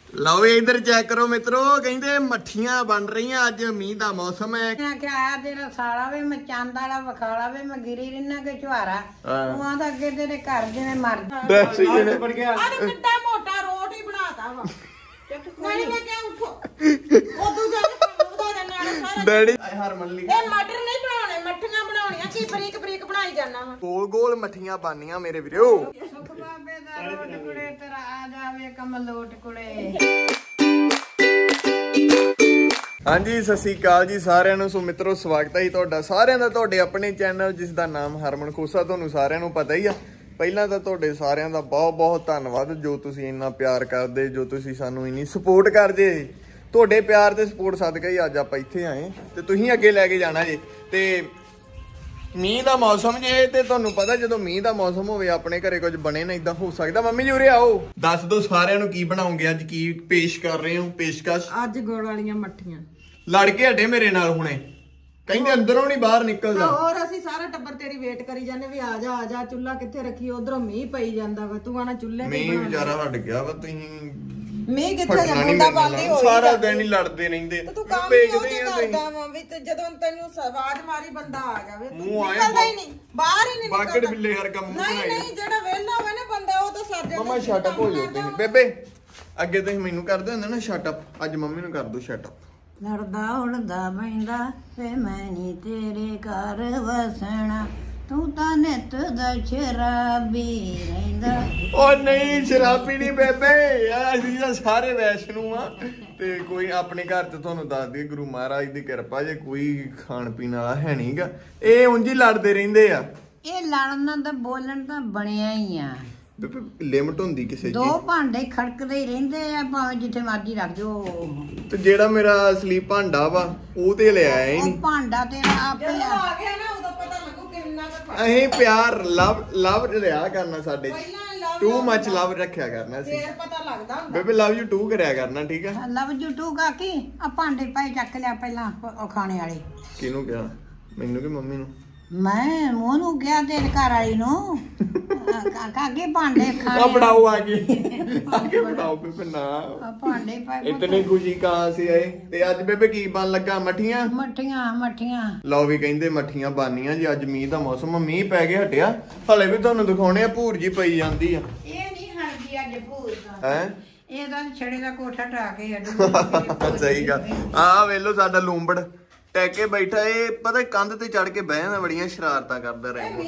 लो भी इधर चेक करो मित्रों, कहते मठियां बन रही अज मीह का मौसम है। आया तेरा साला वे मैं चंद वाला वखाला वे मैं गिरी रहना के छुआरा तू आंदा अगे तेरे घर जिवें मर किड्डा मोटा रोट ही बनाता वा नहीं मैं क्या उठो ओ दूजा ਉਹਦਾ ਦੇ ਨਾਲ ਸਾਰਾ डैडी हरमन ली ਇਹ ਮਟਰ ਨਹੀਂ ਬਣਾਉਣੇ ਮੱਠੀਆਂ ਬਣਾਉਣੀਆਂ ਕੀ ਬਰੀਕ ਬਰੀਕ ਬਣਾਈ ਜਾਣਾ ਵਾ गोल गोल मठियां बननियां मेरे वीरो। ਸੁਖ ਬਾਬੇ ਦਾ ਰੋਟ ਕੁੜੇ ਤੇਰਾ ਆ ਜਾਵੇ ਕਮਲੋਟ ਕੁੜੇ। हाँ जी सत श्री अकाल जी सारिਆਂ ਨੂੰ। सो मित्रों स्वागत है ਤੁਹਾਡਾ ਸਾਰਿਆਂ ਦਾ ਤੁਹਾਡੇ ਆਪਣੇ ਚੈਨਲ ਜਿਸ ਦਾ ਨਾਮ ਹਰਮਨ ਖੋਸਾ। ਤੁਹਾਨੂੰ ਸਾਰਿਆਂ ਨੂੰ ਪਤਾ ਹੀ ਆ। ਪਹਿਲਾਂ ਤਾਂ ਤੁਹਾਡੇ ਸਾਰਿਆਂ ਦਾ ਬਹੁਤ ਬਹੁਤ ਧੰਨਵਾਦ ਜੋ ਤੁਸੀਂ ਇੰਨਾ ਪਿਆਰ ਕਰਦੇ, ਜੋ ਤੁਸੀਂ ਸਾਨੂੰ ਇੰਨੀ ਸਪੋਰਟ ਕਰਦੇ। ਤੁਹਾਡੇ ਪਿਆਰ ਤੇ ਸਪੋਰਟ ਸਦਕਾ ਹੀ ਅੱਜ ਆਪਾਂ ਇੱਥੇ ਆਏ ਤੇ ਤੁਸੀਂ ਅੱਗੇ ਲੈ ਕੇ ਜਾਣਾ ਜੇ। ਤੇ ਮੀਂਹ ਦਾ ਮੌਸਮ ਜੇ ਤੇ ਤੁਹਾਨੂੰ ਪਤਾ ਜਦੋਂ ਮੀਂਹ ਦਾ ਮੌਸਮ ਹੋਵੇ ਆਪਣੇ ਘਰੇ ਕੁਝ ਬਣੇ ਨਾ ਇਦਾਂ ਹੋ ਸਕਦਾ। ਮੰਮੀ ਜੀ ਉਰੇ ਆਓ, ਦੱਸ ਦਿਓ ਸਾਰਿਆਂ ਨੂੰ ਕੀ ਬਣਾਉਂਗੇ ਅੱਜ, ਕੀ ਪੇਸ਼ ਕਰ ਰਹੇ ਹੋ ਪੇਸ਼ਕਸ਼। ਅੱਜ ਗੁੜ ਵਾਲੀਆਂ ਮੱਠੀਆਂ ਲੜ ਕੇ ਹਟੇ ਮੇਰੇ ਨਾਲ ਹੁਣੇ, ਕਹਿੰਦੇ ਅੰਦਰੋਂ ਨਹੀਂ ਬਾਹਰ ਨਿਕਲਦਾ। ਹੋਰ ਅਸੀਂ ਸਾਰਾ ਟੱਬਰ ਤੇਰੀ ਵੇਟ ਕਰੀ ਜਾਂਦੇ ਵੀ ਆ ਜਾ ਚੁੱਲ੍ਹਾ ਕਿੱਥੇ ਰੱਖੀ, ਉਧਰੋਂ ਮੀਂਹ ਪਈ ਜਾਂਦਾ ਵਾ ਤੂੰ ਆਣਾ ਚੁੱਲ੍ਹੇ ਤੇ ਮੀਂਹ ਵਿਚਾਰਾ ਹਟ ਗਿਆ ਵਾ। ਤੁਸੀਂ ਮੀਂਹ ਕਿੱਥੇ ਜਾਂਦਾ ਬਾਦੀ ਹੋਈ ਸਾਰਾ ਦਿਨ ਹੀ ਲੜਦੇ ਰਹਿੰਦੇ। ਤੂੰ ਕੰਮ ਹੀ ਉਹ ਕਰਦਾ ਵਾ ਵੀ ਤੇ ਜਦੋਂ ਤੈਨੂੰ ਆਵਾਜ਼ ਮਾਰੀ ਬੰਦਾ ਆ ਜਾਵੇ ਤੂੰ ਨਿਕਲਦਾ ਹੀ ਨਹੀਂ, ਬਾਹਰ ਹੀ ਨਹੀਂ ਨਿਕਲਦਾ। ਬਾਕੜ ਬਿੱਲੇ ਹਰ ਕੰਮ ਨਹੀਂ ਨਹੀਂ ਜਿਹੜਾ ਵਿਹਲਾ ਹੋਵੇ ਨਾ ਬੰਦਾ ਉਹ ਤਾਂ ਸਰ ਜਾਂਦਾ। ਮਮਾ ਸ਼ਟ ਅਪ ਹੋ ਜਾਓ ਤੁਸੀਂ। ਬੇਬੇ ਅੱਗੇ ਤੁਸੀਂ ਮੈਨੂੰ ਕਰਦੇ ਹੁੰਦੇ ਨਾ ਸ਼ਟ ਅਪ, ਅੱਜ ਮੰਮੀ ਨੂੰ ਕਰ ਦੋ ਸ਼ਟ ਅਪ। ਲੜਦਾ ਉੜਦਾ ਬੈਂਦਾ ਵੇ ਮੈਂ ਨੀ ਤੇਰੇ ਘਰ ਵਸਣਾ, ਤੂੰ ਤਾਂ ਨਿੱਤ ਦਾ ਸ਼ਰਾਬੀ ਰਹਿੰਦਾ। ਉਹ ਨਹੀਂ ਸ਼ਰਾਬੀ ਨਹੀਂ ਬੇਬੇ, ਅਸੀਂ ਤਾਂ ਸਾਰੇ ਵੈਸ਼ਨੂ ਆ। ਤੇ ਕੋਈ ਆਪਣੇ ਘਰ ਤੇ ਤੁਹਾਨੂੰ ਦੱਸ ਦਈਏ ਗੁਰੂ ਮਹਾਰਾਜ ਦੀ ਕਿਰਪਾ ਜੇ ਕੋਈ ਖਾਣ ਪੀਣ ਵਾਲਾ ਹੈ ਨਹੀਂਗਾ। ਇਹ ਉਂਝ ਹੀ ਲੜਦੇ ਰਹਿੰਦੇ ਆ। ਇਹ ਲੜਨ ਦਾ ਬੋਲਣ ਤਾਂ ਬਣਿਆ ਹੀ ਆ। ਲਿਮਟ ਹੁੰਦੀ ਕਿਸੇ ਦੋ ਭਾਂਡੇ ਖੜਕਦੇ ਹੀ ਰਹਿੰਦੇ ਆ ਭਾਵੇਂ ਜਿੱਥੇ ਮਰਜੀ ਰੱਖ ਦਿਓ। ਤੇ ਜਿਹੜਾ ਮੇਰਾ ਅਸਲੀ ਭਾਂਡਾ ਵਾ ਉਹ ਤੇ ਲਿਆਇਆ ਹੀ ਨਹੀਂ। ਭਾਂਡਾ ਤੇਰਾ ਆਪੇ ਆ ਗਿਆ ਨਾ ਉਦੋਂ ਪਤਾ ਲੱਗੂ ਕਿੰਨਾ ਕੁ ਅਸੀਂ ਪਿਆਰ ਲਵ ਰਿਹਾ ਕਰਨਾ ਸਾਡੇ ਚ, ਟੂ ਮੱਚ ਲਵ ਰੱਖਿਆ ਕਰਨਾ ਸੀ। ਫੇਰ ਪਤਾ ਲੱਗਦਾ ਹੁੰਦਾ ਬੇਬੇ ਲਵ ਯੂ ਟੂ ਕਰਿਆ ਕਰਨਾ, ਠੀਕ ਆ। ਲਵ ਯੂ ਟੂ ਕਾ ਕੀ ਆ ਭਾਂਡੇ ਪਏ ਚੱਕ ਲਿਆ ਪਹਿਲਾਂ ਉਹ ਖਾਣੇ ਵਾਲੇ। ਕਿਹਨੂੰ ਕਿਹਾ? ਮੈਨੂੰ ਕਿ ਮੰਮੀ ਨੂੰ? ਮੈਂ ਮੋਨੂੰ ਕਿਹਾ ਤੇਰੇ ਘਰ ਵਾਲੀ ਨੂੰ ਕਾਕੇ ਭਾਂਡੇ ਖਾਣੇ। ਬਣਾਓ ਆਗੇ ਬਣਾਓ ਬੇਬੇ ਨਾ ਭਾਂਡੇ ਪਏ ਇਤਨੀ ਖੁਸ਼ੀ ਕਹਾਂ ਸੀ ਆਏ। ਤੇ ਅੱਜ ਬੇਬੇ ਕੀ ਬਣ ਲੱਗਾ? ਮੱਠੀਆਂ ਮੱਠੀਆਂ ਲਓ ਵੀ ਕਹਿੰਦੇ ਮੱਠੀਆਂ ਬਾਨੀਆਂ ਜੀ। ਅੱਜ ਮੀਂਹ ਦਾ ਮੌਸਮ, ਮੀਂਹ ਪੈ ਕੇ ਹਟਿਆ, ਹਲੇ ਵੀ ਤੁਹਾਨੂੰ ਦਿਖਾਉਣੇ ਆ ਭੂਰ ਜੀ ਪਈ ਜਾਂਦੀ ਆ। ਇਹ ਨਹੀਂ ਹਟਦੀ ਅੱਜ ਭੂਰ ਦਾ ਹੈ ਇਹਦਾ ਛੜੇ ਦਾ ਕੋਠਾ ਢਾ ਕੇ ਅੱਡ। ਸਹੀ ਗੱਲ ਆ। ਵੇਲੋ ਸਾਡਾ ਲੂੰਬੜ ਟੈਕੇ ਬੈਠਾ, ਇਹ ਪਤਾ ਕੰਧ ਤੇ ਚੜ ਕੇ ਬਹਿ ਜਾਂਦਾ, ਬੜੀਆਂ ਸ਼ਰਾਰਤਾਂ ਕਰਦਾ ਰਹਿੰਦਾ।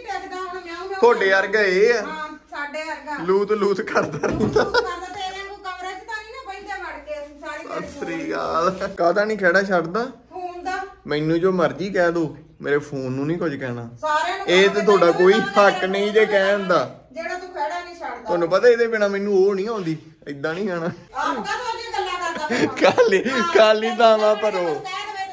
ਤੁਹਾਡੇ ਵਰਗਾ ਇਹ ਆ, ਸਾਡੇ ਵਰਗਾ ਲੂਤ ਕਰਦਾ ਰਹਿੰਦਾ। ਅਸਰੀ ਗੱਲ ਕਾਹਦਾ ਨਹੀਂ ਖੇੜਾ ਛੱਡਦਾ ਫੋਨ ਦਾ। ਮੈਨੂੰ ਜੋ ਮਰਜ਼ੀ ਕਹਿ ਦੋ, ਮੇਰੇ ਫੋਨ ਨੂੰ ਨਹੀਂ ਕੁਝ ਕਹਿਣਾ। ਸਾਰਿਆਂ ਨੂੰ ਇਹ ਤੇ ਤੁਹਾਡਾ ਕੋਈ ਹੱਕ ਨਹੀਂ ਜੇ ਕਹਿਣ ਦਾ। ਜਿਹੜਾ ਤੂੰ ਖੇੜਾ ਨਹੀਂ ਛੱਡਦਾ ਤੁਹਾਨੂੰ ਪਤਾ ਇਹਦੇ ਬਿਨਾ ਮੈਨੂੰ ਉਹ ਨਹੀਂ ਆਉਂਦੀ, ਏਦਾਂ ਨਹੀਂ ਕਹਿਣਾ। ਆਪ ਕਾਹਦੋਂ ਇਹ ਗੱਲਾਂ ਕਰਦਾ ਖਾਲੀ ਥਾਵਾਂ ਭਰੋ,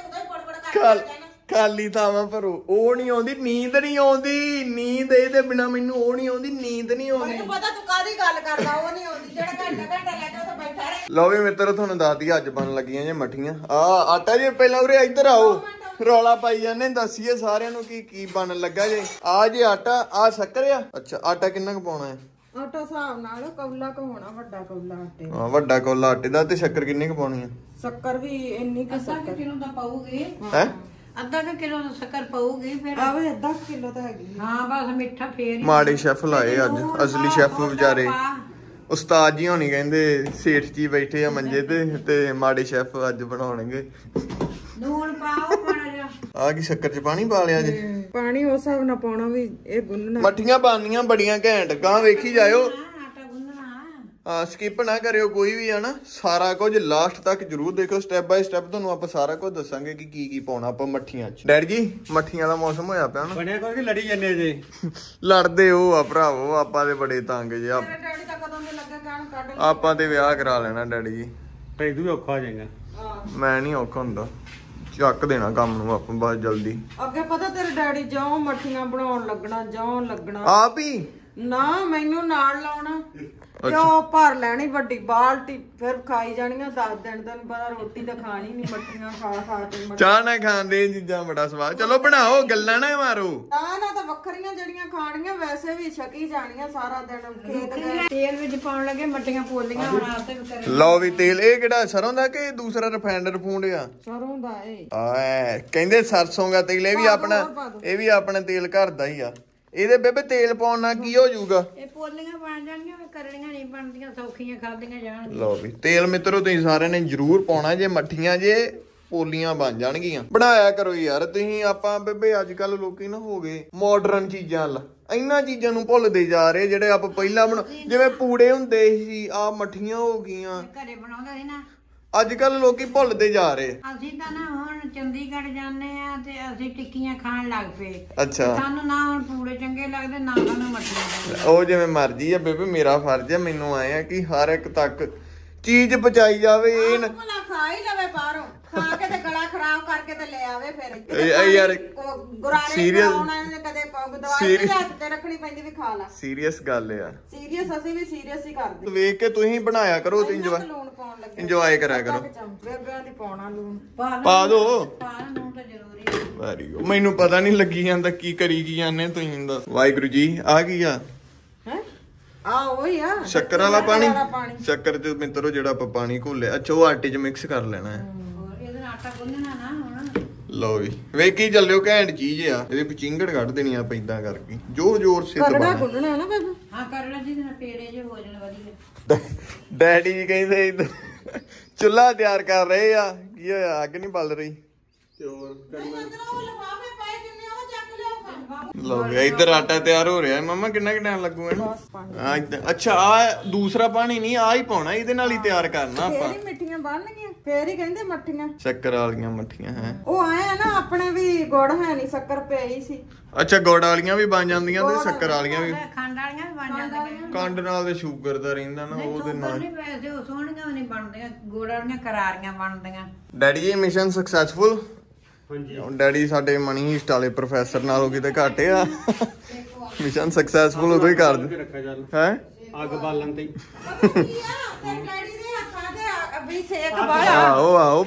ਖਾਲੀ ਥਾਵਾਂ ਭਰੋ। ਉਹ ਨਹੀਂ ਆਉਂਦੀ, ਨੀਂਦ ਨਹੀਂ ਆਉਂਦੀ। ਨੀਂਦ ਇਹਦੇ ਬਿਨਾ ਮੈਨੂੰ ਉਹ ਨਹੀਂ ਆਉਂਦੀ, ਨੀਂਦ ਨਹੀਂ ਆਉਂਦੀ। ਮੈਨੂੰ ਪਤਾ ਤੂੰ ਕਾਹਦੀ ਗੱਲ ਕਰਦਾ, ਉਹ ਨਹੀਂ ਆਉਂਦੀ ਜਿਹੜਾ ਘੰਟਾ ਲੈ ਕੇ ਉੱਥੇ ਬੈਠਾ ਰਹੇ। ਲਓ ਵੀ ਮਿੱਤਰੋ ਤੁਹਾਨੂੰ ਦੱਸਦੀ ਅੱਜ ਬਣ ਲੱਗੀਆਂ ਜੇ ਮੱਠੀਆਂ। ਆਟਾ ਜੀ ਪਹਿਲਾਂ ਉਰੇ ਇੱਧਰ ਆਓ, ਰੌਲਾ ਪਾਈ ਜਾਂਦੇ। ਦੱਸੀਏ ਸਾਰਿਆਂ ਨੂੰ ਕੀ ਬਣਨ ਲੱਗਾ ਜੇ। ਆ ਜੇ ਆਟਾ, ਆ ਸ਼ੱਕਰ ਆ। ਅੱਛਾ ਆਟਾ ਕਿੰਨਾ ਕੁ ਪਾਉਣਾ ਹੈ? ਆਟਾ ਹਿਸਾਬ ਨਾਲ ਕੌਲਾ ਕੁ ਹੋਣਾ, ਵੱਡਾ ਕੌਲਾ ਆਟੇ। ਹਾਂ ਵੱਡਾ ਕੌਲਾ ਆਟੇ ਦਾ। ਤੇ ਸ਼ੱਕਰ ਕਿੰਨੀ ਕੁ ਪਾਉਣੀ ਆ? ਸ਼ੱਕਰ ਵੀ ਇੰਨੀ ਕੁ ਸ਼ੱਕਰ ਕਿਲੋ ਦਾ ਪਾਉਗੀ। ਹੈ ਅੱਧਾ ਕਿਲੋ ਦਾ ਸ਼ੱਕਰ ਪਾਉਗੀ ਫਿਰ। ਆਵੇ ਅੱਧਾ ਕਿਲੋ ਤਾਂ ਹੈਗੀ। ਹਾਂ ਬਸ ਮਿੱਠਾ ਫੇਰ। ਮਾੜੇ ਸ਼ੈਫ ਲਾਏ ਅੱਜ, ਅਸਲੀ ਸ਼ੈਫ ਵਿਚਾਰੇ ਉਸਤਾਦ ਜੀ ਹੋਣੀ ਕਹਿੰਦੇ ਸੇਠ ਜੀ ਬੈਠੇ ਆ ਮੰਜੇ ਤੇ ਮਾੜੇ ਸ਼ੈਫ ਅੱਜ ਬਣਾਉਣਗੇ। ਲੂਣ ਪਾਓ ਮਾੜਾ ਜਿਹਾ। ਆ ਕੀ ਸ਼ੱਕਰ ਚ ਪਾਣੀ ਪਾ ਲਿਆ ਜੇ? ਪਾਣੀ ਉਸ ਹਿਸਾਬ ਨਾਲ ਪਾਉਣਾ ਵੀ ਇਹ ਗੁੰਨਣਾ। ਮੱਠੀਆਂ ਬਣਨੀਆਂ ਬੜੀਆਂ ਘੈਂਟ, ਗਾਂ ਵੇਖੀ ਜਾਇਓ। ਆਟਾ ਗੁੰਨਣਾ। ਹਾਂ ਸਕਿਪ ਨਾ ਕਰਿਓ ਕੋਈ ਵੀ ਹੈ ਨਾ, ਸਾਰਾ ਕੁਝ ਲਾਸਟ ਤੱਕ ਜਰੂਰ ਦੇਖੋ। ਸਟੈਪ ਬਾਈ ਸਟੈਪ ਤੁਹਾਨੂੰ ਆਪਾਂ ਸਾਰਾ ਕੁਝ ਦੱਸਾਂਗੇ ਕਿ ਕੀ ਪਾਉਣਾ ਆਪਾਂ ਮੱਠੀਆਂ ਚ। ਡੈਡੀ ਜੀ ਮੱਠੀਆਂ ਦਾ ਮੌਸਮ ਹੋਇਆ ਪਿਆ ਨਾ, ਬਣਿਆ ਕੋਈ ਲੜੀ ਜਾਂਦੇ ਜੇ। ਲੜਦੇ ਹੋ ਆ ਭਰਾਵੋ, ਆਪਾਂ ਤੇ ਬੜੇ ਤੰਗ ਜੇ। ਡੈਡੀ ਤਾਂ ਕਦੋਂ ਦੇ ਲੱਗਾ ਕਹਿਣ ਕੱਢ ਆਪਾਂ ਤੇ ਵਿਆਹ ਕਰਾ ਲੈਣਾ ਡੈਡੀ ਜੀ। ਤੇ ਤੂੰ ਵੀ ਔਖਾ ਹੋ ਜਾਏਗਾ। ਮੈਂ ਨਹੀਂ ਔਖਾ ਹੁੰਦਾ, ਚੱਕ ਦੇਣਾ ਕੰਮ ਨੂੰ ਆਪਾਂ ਬਸ ਜਲਦੀ। ਅੱਗੇ ਪਤਾ ਤੇਰੇ ਡੈਡੀ ਜਿਉਂ ਮੱਠੀਆਂ ਬਣਾਉਣ ਲੱਗਣਾ, ਜਿਉਂ ਲੱਗਣਾ ਆਪ ਹੀ ਨਾ ਮੈਨੂੰ ਨਾਲ ਲਾਉਣਾ। ਤੇ ਉਹ ਭਰ ਲੈਣੀ ਵੱਡੀ ਬਾਲਟੀ, ਫਿਰ ਖਾਈ ਜਾਣੀਆਂ 10 ਦਿਨ। ਤੈਨੂੰ ਪਤਾ ਰੋਟੀ ਤਾਂ ਖਾਣੀ ਨਹੀਂ, ਮੱਠੀਆਂ ਖਾ ਖਾ ਕੇ। ਚਾਹ ਨਾ ਖਾਂਦੇ ਇਹ ਚੀਜ਼ਾਂ ਬੜਾ ਸਵਾਦ। ਚਲੋ ਬਣਾਓ, ਗੱਲਾਂ ਨਾ ਮਾਰੋ। ਨਾ ਤਾਂ ਵੱਖਰੀਆਂ ਜਿਹੜੀਆਂ ਖਾਣੀਆਂ, ਵੈਸੇ ਵੀ ਛਕੀ ਜਾਣੀਆਂ ਸਾਰਾ ਦਿਨ। ਖੇਤ ਗਏ ਤੇਲ ਵਿੱਚ ਪਾਉਣ ਲੱਗੇ ਮੱਠੀਆਂ ਪੋਲੀਆਂ ਬਣਾਤੇ ਵਿਚਾਰੇ। ਲਓ ਵੀ ਤੇਲ ਇਹ ਕਿਹੜਾ ਸਰੋਂ ਦਾ ਕਿ ਦੂਸਰਾ ਰਿਫਾਈਨਡ ਫੂਡ ਆ? ਸਰੋਂ ਦਾ ਕਹਿੰਦੇ ਸਰਸੋਂ ਦਾ ਤੇਲ। ਇਹ ਵੀ ਆਪਣਾ ਤੇਲ ਘਰ ਦਾ ਹੀ ਆ। ਇਹਦੇ ਬੇਬੇ ਤੇਲ ਪਾਉਣ ਨਾਲ ਕੀ ਹੋ ਜਾਊਗਾ? ਇਹ ਪੋਲੀਆਂ ਬਣ ਜਾਣਗੀਆਂ, ਕਰੜੀਆਂ ਨਹੀਂ ਬਣਦੀਆਂ, ਸੌਖੀਆਂ ਖਾਧੀਆਂ ਜਾਣਗੀਆਂ। ਲਓ ਵੀ ਤੇਲ ਮਿੱਤਰੋ ਤੁਸੀਂ ਸਾਰਿਆਂ ਨੇ ਜ਼ਰੂਰ ਪਾਉਣਾ ਜੇ ਮੱਠੀਆਂ ਜੇ ਪੋਲੀਆਂ ਬਣ ਜਾਣਗੀਆਂ। ਬਣਾਇਆ ਕਰੋ ਯਾਰ ਤੁਸੀਂ। ਆਪਾਂ ਬੇਬੇ ਅੱਜ ਕੱਲ ਲੋਕੀ ਨਾ ਹੋ ਗਏ ਮਾਡਰਨ ਚੀਜ਼ਾਂ ਲ, ਇਹਨਾਂ ਚੀਜ਼ਾਂ ਨੂੰ ਭੁੱਲਦੇ ਜਾ ਰਹੇ ਜਿਹੜੇ ਆਪਾਂ ਪਹਿਲਾਂ ਜਿਵੇਂ ਪੂੜੇ ਹੁੰਦੇ ਸੀ, ਆ ਮੱਠੀਆਂ ਹੋ ਗਈਆਂ ਘਰੇ ਬਣਾਉਂਦਾ ਸੀ ਨਾ। ਅੱਜ ਕੱਲ ਲੋਕੀ ਭੁੱਲਦੇ ਜਾ ਰਹੇ। ਅਸੀਂ ਤਾਂ ਨਾ ਹੁਣ ਚੰਡੀਗੜ੍ਹ ਜਾਂਦੇ ਆ ਤੇ ਅਸੀਂ ਟਿੱਕੀਆਂ ਖਾਣ ਲੱਗ ਪਏ। ਅੱਛਾ, ਸਾਨੂੰ ਨਾ ਹੁਣ ਪੂੜੇ ਚੰਗੇ ਲੱਗਦੇ, ਨਾ ਸਾਨੂੰ ਮੱਠੀਆਂ। ਉਹ ਜਿਵੇਂ ਮਰਜ਼ੀ ਆ ਬੇਬੇ, ਮੇਰਾ ਫਰਜ਼ ਆ, ਮੈਨੂੰ ਆਏ ਆ ਕਿ ਹਰ ਇੱਕ ਤੱਕ ਚੀਜ਼ ਪਹੁੰਚਾਈ ਜਾਵੇ। ਇਹ ਨਾ ਖਾ ਹੀ ਲਵੇ ਬਾਹਰੋਂ, ਖਾ ਕੇ ਤੇ ਗਲਾ ਖਰਾਬ ਕਰਕੇ ਤੇ ਲੈ ਆਵੇ। ਫਿਰ ਯਾਰ ਸੀਰੀਅਸ ਕਦੇ ਦਵਾਈ ਹੱਥ ਤੇ ਰੱਖਣੀ ਪੈਂਦੀ ਵੀ ਖਾ ਲਾ। ਸੀਰੀਅਸ ਗੱਲ ਆ। ਸੀਰੀਅਸ ਅਸੀਂ ਵੀ ਸੀਰੀਅਸ ਹੀ ਕਰਦੇ। ਵੇਖ ਕੇ ਤੁਸੀਂ ਬਣਾਇਆ ਕਰੋ ਤੇ ਇੰਜੋਏ ਕਰਿਆ ਕਰੋ। ਬੇਬਿਆਂ ਦੀ ਪਾਉਣਾ ਲੂਣ ਪਾ ਦੋ। ਲੂਣ ਤਾਂ ਜ਼ਰੂਰੀ ਹੈ। Very good. ਮੈਨੂੰ ਪਤਾ ਨਹੀਂ ਲੱਗੀ ਜਾਂਦਾ ਕੀ ਕਰੀ ਕੀ ਜਾਂਦੇ ਤੁਸੀਂ ਦੱਸ। ਵਾਹਿਗੁਰੂ ਜੀ ਆ ਕੀ ਆ? ਉਹੀ ਆ ਸ਼ੱਕਰ ਵਾਲਾ ਪਾਣੀ। ਸ਼ੱਕਰ ਤੇ ਮਿੱਤਰੋ ਜਿਹੜਾ ਆਪਾਂ ਪਾਣੀ ਘੋਲਿਆ, ਅੱਛਾ ਉਹ ਆਟੇ 'ਚ ਮਿਕਸ ਕਰ ਲੈਣਾ ਹੈ। ਇਹਦੇ ਨਾਲ ਆਟਾ ਗੁੰਨਣਾ ਨਾ ਹੁਣ। ਲਓ ਵੀ ਵੇਖੀ ਚੱਲਿਓ, ਘੈਂਟ ਚੀਜ਼ ਆ। ਇਹਦੇ ਵਿੱਚ ਚਿੰਗੜ ਕੱਢ ਦੇਣੀ ਆਪਾਂ ਇਦਾਂ ਕਰਕੇ, ਜ਼ੋਰ ਸੇ ਦਬਾਉਣਾ। ਗੁੰਨਣਾ ਨਾ ਬਾਬਾ। ਹਾਂ ਕਰ ਲੈ ਜੀ, ਨਾ ਪੇੜੇ ਜੇ ਹੋ ਜਾਣ ਵਧੀਆ। ਡੈਡੀ ਜੀ ਕਹਿੰਦੇ ਚੁੱਲ੍ਹਾ ਤਿਆਰ ਕਰ ਰਹੇ ਆ। ਕੀ ਹੋਇਆ, ਅੱਗ ਨਹੀਂ ਬਲ ਰਹੀ? ਤੇ ਹੋਰ ਲਓ ਵੀ ਇੱਧਰ ਆਟਾ ਤਿਆਰ ਹੋ ਰਿਹਾ। ਮਮਾ ਕਿੰਨਾ ਕੁ ਟਾਈਮ ਲੱਗੂ ਇਹਨੂੰ? ਅੱਛਾ ਆ ਦੂਸਰਾ ਪਾਣੀ ਨਹੀਂ, ਆ ਹੀ ਪਾਉਣਾ, ਇਹਦੇ ਨਾਲ ਹੀ ਤਿਆਰ ਕਰਨਾ ਆਪਾਂ। ਮਿੱਠੀਆਂ ਬਣਨਗੀਆਂ ਫੇਰ ਹੀ ਕਹਿੰਦੇ ਮੱਠੀਆਂ। ਸ਼ੱਕਰ ਵਾਲੀਆਂ ਮੱਠੀਆਂ ਹੈ। ਉਹ ਆਏ ਨਾ ਆਪਣੇ ਵੀ ਗੁੜ ਹੈ ਨਹੀਂ, ਸ਼ੱਕਰ ਪਈ ਸੀ। ਅੱਛਾ ਗੁੜ ਵਾਲੀਆਂ ਵੀ ਬਣ ਜਾਂਦੀਆਂ ਤੇ ਸ਼ੱਕਰ ਵਾਲੀਆਂ ਵੀ। ਖੰਡ ਵਾਲੀਆਂ ਵੀ ਬਣ ਜਾਂਦੀਆਂ। ਖੰਡ ਨਾਲ ਤੇ ਸ਼ੂਗਰ ਦਾ ਰਹਿੰਦਾ ਨਾ, ਉਹਦੇ ਨਾਲ ਨਹੀਂ ਵੈਸੇ ਉਹ ਸੋਹਣੀਆਂ ਨਹੀਂ ਬਣਦੀਆਂ, ਗੁੜ ਵਾਲੀਆਂ ਕਰਾਰੀਆਂ ਬਣਦੀਆਂ। ਡੈਡੀ ਜੀ ਮਿਸ਼ਨ ਸਕਸੈਸਫੁਲ। ਹਾਂਜੀ ਡੈਡੀ ਸਾਡੇ ਮਨੀ ਹੀਸਟ ਵਾਲੇ ਪ੍ਰੋਫੈਸਰ ਨਾਲੋਂ ਕਿਤੇ ਘੱਟ ਆ। ਮਿਸ਼ਨ ਸਕਸੈਸਫੁਲ ਉਦੋਂ ਹੀ ਕਰ ਦੇ ਹੈ। ਅੱਗ ਬਾਲਣ ਤੇ ਆਹੋ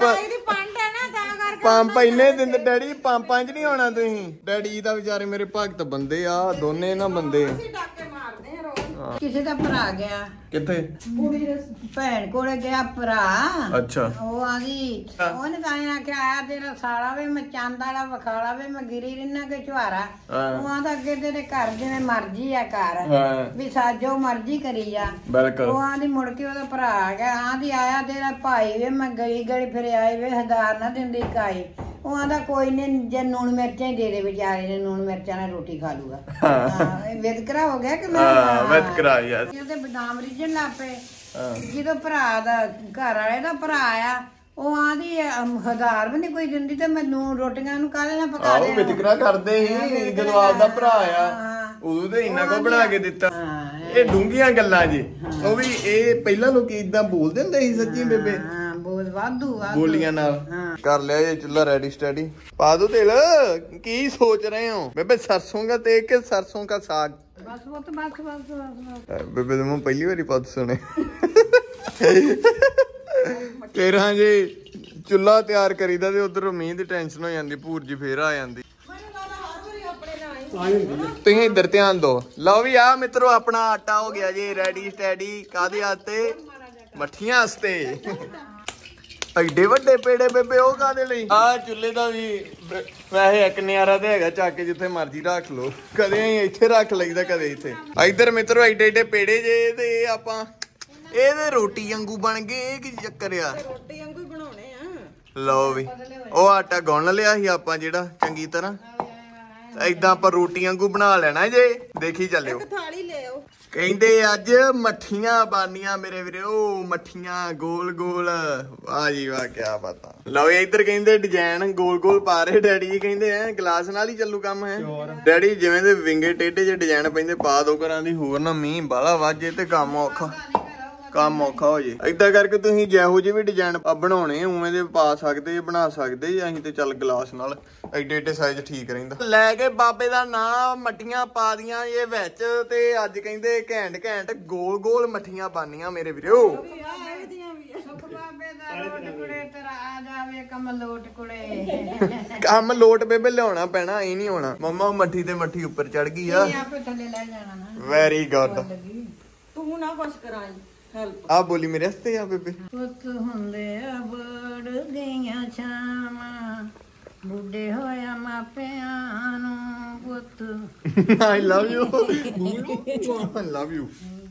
ਪੰਪ ਇੰਨੇ ਦਿੰਦੇ ਡੈਡੀ। ਪੰਪਾਂ 'ਚ ਨਹੀਂ ਆਉਣਾ ਤੁਸੀਂ। ਡੈਡੀ ਤਾਂ ਵਿਚਾਰੇ ਮੇਰੇ ਭਗਤ ਬੰਦੇ ਆ, ਦੋਨੇ ਨਾ ਬੰਦੇ। ਕਿਸੇ ਦਾ ਭਰਾ ਗਿਆ। ਕਿੱਥੇ? ਭੈਣ ਕੋਲੇ ਗਿਆ ਭਰਾ। ਅੱਛਾ। ਉਹ ਆਂਦੀ ਉਹਨੇ ਤਾਂ ਆਖਿਆ ਆਇਆ ਤੇਰਾ ਸਾਲਾ ਵੇ, ਮੈਂ ਚੰਦ ਵਾਲਾ ਵਖਾਲਾ ਵੇ, ਮੈਂ ਗਿਰੀ ਰਿੰਨਾ ਕੇ ਝਵਾਰਾ। ਉਹ ਆਂਦਾ ਅੱਗੇ ਤੇਰੇ ਘਰ ਜਿਵੇਂ ਮਰਜੀ ਆ ਘਰ, ਵੀ ਸਾਜੋ ਮਰਜੀ ਕਰੀ ਜਾ। ਉਹ ਆਂਦੀ ਮੁੜ ਕੇ ਉਹਦਾ ਭਰਾ ਆ ਗਿਆ। ਆਂਦੀ ਆਇਆ ਤੇਰਾ ਭਾਈ ਵੇ, ਮੈਂ ਗਲੀ ਗਲੀ ਫਿਰ ਆਈ ਵੇ, ਹਜ਼ਾਰ ਨਾ ਦਿੰਦੀ ਕਾਈ। ਉਹ ਆਂਦਾ ਕੋਈ ਨਹੀਂ, ਜੇ ਨੂਣ ਮਿਰਚਾਂ ਹੀ ਦੇ ਦੇ ਵਿਚਾਰੇ ਨੇ, ਨੂਣ ਮਿਰਚਾਂ ਨਾਲ ਰੋਟੀ ਖਾ ਲੂਗਾ। ਵਿਤਕਰਾ ਹੋ ਗਿਆ ਕਿ ਵਿਤਕਰਾ ਯਾਰ। ਉਹਦੇ ਬਦਾਮ ਰੀਜਣ ਲੱਗ ਪਏ। ਜਦੋਂ ਭਰਾ ਦਾ ਘਰ ਵਾਲੇ ਦਾ ਭਰਾ ਆ, ਉਹ ਆਂਦੀ ਹਜ਼ਾਰ ਵੀ ਨੀ ਕੋਈ ਦਿੰਦੀ ਤੇ ਮੈਨੂੰ ਰੋਟੀਆਂ ਨੂੰ ਕਾਹਦੇ ਨਾਲ ਪਕਾ ਦੇ। ਵਿਤਕਰਾ ਕਰਦੇ ਸੀ ਜਦੋਂ ਆਪਦਾ ਭਰਾ ਆ, ਉਦੋਂ ਤੇ ਇੰਨਾ ਕੋ ਬਣਾ ਕੇ ਦਿੱਤਾ। ਇਹ ਡੂੰਘੀਆਂ ਗੱਲਾਂ ਜੀ। ਉਹ ਵੀ ਇਹ ਪਹਿਲਾਂ ਲੋਕੀ ਇਦਾਂ ਬੋਲਦੇ ਹੁੰਦੇ ਸੀ ਸੱਚੀ ਬੇਬੇ। ਬੋਲ ਵਾਧੂ ਬੋਲੀਆਂ ਨਾਲ। ਕਰ ਲਿਆ ਇਹ ਚੁੱਲ੍ਹਾ ਰੈਡੀ ਸਟੈਡੀ। ਪਾ ਦੋ ਤੇਲ। ਕੀ ਸੋਚ ਰਹੇ ਹੋ ਬੇਬੇ? ਸਰਸੋਂ ਦਾ ਤੇਲ ਕੇ ਸਰਸੋਂ ਦਾ ਸਾਗ? ਬਸ ਬਸ ਬਸ ਬਸ। ਬੇਬੇ ਨੂੰ ਪਹਿਲੀ ਵਾਰੀ ਪਤ ਸੁਣੇ। ਤੇਰਾ ਜੇ ਚੁੱਲ੍ਹਾ ਤਿਆਰ ਕਰੀਦਾ ਤੇ ਉਧਰ ਮੀਂਹ ਦੀ ਟੈਨਸ਼ਨ ਹੋ ਜਾਂਦੀ, ਭੂਰਜੀ ਫੇਰ ਆ ਜਾਂਦੀ। ਤੁਸੀਂ ਇੱਧਰ ਧਿਆਨ ਦੋ। ਲਓ ਵੀ ਆ ਮਿੱਤਰੋ ਆਪਣਾ ਆਟਾ ਹੋ ਗਿਆ ਜੀ ਰੈਡੀ ਸਟੈਡੀ। ਕਾਹਦੇ ਵਾਸਤੇ? ਮੱਠੀਆਂ ਵਾਸਤੇ। ਐਡੇ ਵੱਡੇ ਪੇੜੇ ਬੇਬੇ ਉਹ ਕਾਹਦੇ ਲਈ? ਆ ਚੁੱਲ੍ਹੇ ਦਾ ਵੀ ਵੈਸੇ ਇੱਕ ਨਿਆਰਾ ਤੇ ਹੈਗਾ, ਚੱਕ ਕੇ ਜਿੱਥੇ ਮਰਜ਼ੀ ਰੱਖ ਲੋ। ਕਦੇ ਇੱਥੇ ਰੱਖ ਲਈਦਾ, ਕਦੇ ਇੱਥੇ। ਇੱਧਰ ਮਿੱਤਰੋ ਐਡੇ ਐਡੇ ਪੇੜੇ ਜੇ ਤੇ ਆਪਾਂ ਇਹਦੇ ਰੋਟੀ ਵਾਂਗੂ ਬਣ ਗਏ। ਇਹ ਕੀ ਚੱਕਰ ਆ? ਰੋਟੀ ਵਾਂਗੂ ਬਣਾਉਣੇ ਆ। ਲਓ ਵੀ ਉਹ ਆਟਾ ਗੁੰਨ ਲਿਆ ਸੀ ਆਪਾਂ ਜਿਹੜਾ ਚੰਗੀ ਤਰ੍ਹਾਂ। ਏਦਾਂ ਆਪਾਂ ਰੋਟੀ ਵਾਂਗੂ ਬਣਾ ਲੈਣਾ ਜੇ। ਦੇਖੀ ਚੱਲਿਓ। ਥਾਲੀ ਲਿਓ। ਕਹਿੰਦੇ ਅੱਜ ਮੱਠੀਆਂ ਬਾਨੀਆਂ ਮੇਰੇ ਵੀਰੇ। ਉਹ ਮੱਠੀਆਂ ਗੋਲ ਗੋਲ। ਵਾਹ ਜੀ ਵਾਹ, ਕਿਆ ਪਤਾ। ਲਓ ਇੱਧਰ ਕਹਿੰਦੇ ਡਿਜ਼ਾਈਨ ਗੋਲ ਗੋਲ ਪਾ ਰਹੇ ਡੈਡੀ ਜੀ। ਕਹਿੰਦੇ ਐ ਗਲਾਸ ਨਾਲ ਹੀ ਚੱਲੂ ਕੰਮ ਹੈ ਡੈਡੀ। ਜਿਵੇਂ ਦੇ ਵਿੰਗੇ ਟੇਢੇ ਜੇ ਡਿਜ਼ਾਈਨ ਪੈਂਦੇ ਪਾ ਦੋ ਘਰਾਂ ਦੀ, ਹੋਰ ਨਾ ਮੀਂਹ ਬਾਲਾ ਵਾਜੇ ਤੇ ਕੰਮ ਔਖਾ। ਕੰਮ ਔਖਾ ਹੋ ਜੇ। ਏਦਾਂ ਕਰਕੇ ਤੁਸੀਂ ਜਿਹੋ ਜਿਹੇ ਵੀ ਡਿਜ਼ਾਈਨ ਬਣਾਉਣੇ ਉਵੇਂ ਦੇ ਪਾ ਸਕਦੇ ਬਣਾ ਸਕਦੇ ਜੀ। ਅਸੀਂ ਤੇ ਚੱਲ ਗਲਾਸ ਨਾਲ ਐਡੇ ਐਡੇ ਸਾਈਜ਼ ਠੀਕ ਰਹਿੰਦਾ। ਲੈ ਕੇ ਬਾਬੇ ਦਾ ਨਾਂ ਮੱਠੀਆਂ ਪਾ ਦੀਆਂ ਇਹ ਵਿੱਚ ਤੇ ਅੱਜ ਕਹਿੰਦੇ ਘੈਂਟ ਘੈਂਟ ਗੋਲ ਗੋਲ ਮੱਠੀਆਂ ਪਾਣੀਆਂ ਮੇਰੇ ਵੀਰੋ। ਬਾਬੇ ਦਾ ਲੋਟ ਕੁੜੇ ਤੇਰਾ ਆ ਜਾਵੇ ਕੰਮ ਲੋਟ ਕੁੜੇ। ਕੰਮ ਲੋਟ ਬੇਬੇ ਲਿਆਉਣਾ ਪੈਣਾ, ਇਹ ਨਹੀਂ ਹੋਣਾ। ਮੰਮਾ ਮੱਠੀ ਤੇ ਮੱਠੀ ਉੱਪਰ ਚੜ ਗਈ ਆ। ਆਪੇ ਥੱਲੇ ਲੈ ਜਾਣਾ ਨਾ। Very good. ਤੂੰ ਨਾ ਕੁਛ ਕਰਾਈ ਹੈਲਪ। ਆ ਬੋਲੀ ਮੇਰੇ ਹੱਥੇ ਆ ਬੇਬੇ। ਪੁੱਤ ਹੁੰਦੇ ਆ ਬੜ ਦੀਆਂ ਛਾਵਾਂ ਬੁੱਢੇ ਹੋਇਆ ਮਾਪਿਆਂ ਨੂੰ ਪੁੱਤ। I love you. I love you.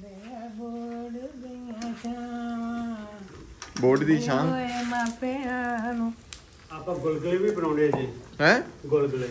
Board ਦੀ ਸ਼ਾਨ ਮਾਪਿਆਂ ਨੂੰ ਆਪਾਂ ਗੁਲਗੁਲੇ ਵੀ ਬਣਾਉਂਦੇ ਜੀ। ਹੈ ਗੁਲਗੁਲੇ